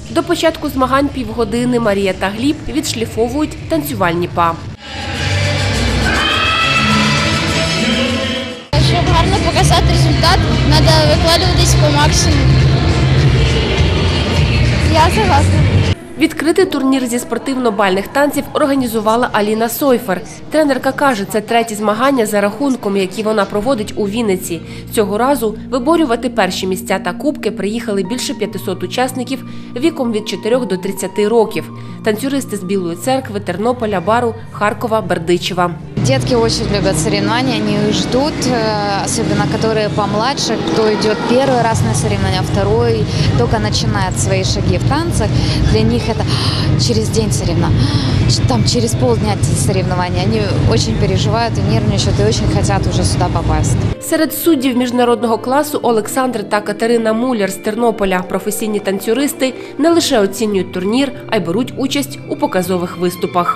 До початку змагань півгодини Марія та Гліб відшліфовують танцювальні па. Щоб гарно показати результат, треба викладатись по максимуму. Я согласна. Відкритий турнір зі спортивно-бальних танців організувала Аліна Сойфер. Тренерка каже, це треті змагання за рахунком, які вона проводить у Вінниці. Цього разу виборювати перші місця та кубки приїхали більше 500 учасників віком від 4 до 30 років. Танцюристи з Білої Церкви, Тернополя, Бару, Харкова, Бердичева. Детки очень любят соревнования, они их ждут, особенно которые помладше, кто идет первый раз на соревнования, второй, только начинает свои шаги в танцах. Для них это через день соревнования, там через полдня соревнования. Они очень переживают и нервничают и очень хотят уже сюда попасть. Серед суддів міжнародного класу Олександр та Катерина Муляр з Тернополя. Професійні танцюристи не лише оцінюють турнір, а й беруть участь у показових виступах.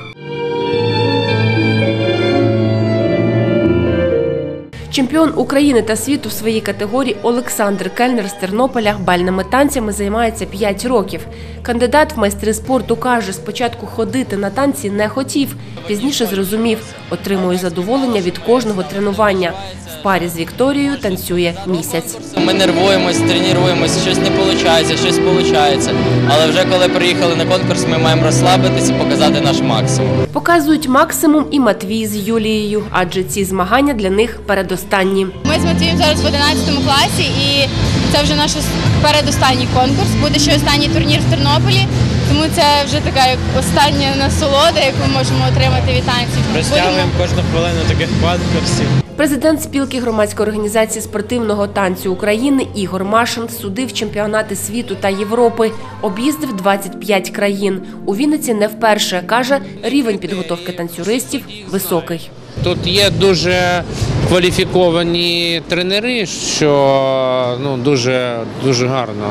Чемпіон України та світу в своїй категорії Олександр Кельнер з Тернополя бальними танцями займається 5 років. Кандидат в майстри спорту каже, спочатку ходити на танці не хотів, пізніше зрозумів, отримує задоволення від кожного тренування. В парі з Вікторією танцює місяць. Ми нервуємось, тренуємося, щось не виходить, щось виходить. Але вже коли приїхали на конкурс, ми маємо розслабитися і показати наш максимум. Показують максимум і Матвій з Юлією, адже ці змагання для них передостанні. Ми з Матвієм зараз в 11 класі і це вже наш передостанній конкурс. Буде ще останній турнір в Тернополі, тому це вже така як остання насолода, яку ми можемо отримати від танців. Розтягуємо кожну хвилину таких конкурсів. Президент спілки громадської організації спортивного танцю України Ігор Машин судив чемпіонати світу та Європи. Об'їздив 25 країн. У Вінниці не вперше. Каже, рівень підготовки танцюристів високий. Тут є дуже кваліфіковані тренери, що дуже гарно.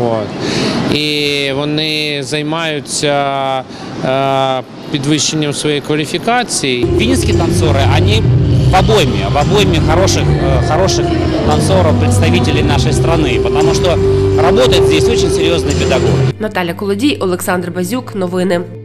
І вони займаються підвищенням своєї кваліфікації. Винницкие танцоры, они в обойме хороших танцоров, представителей нашей страны, потому что работает здесь очень серьезный педагог. Наталя Колодій, Олександр Базюк. Новини.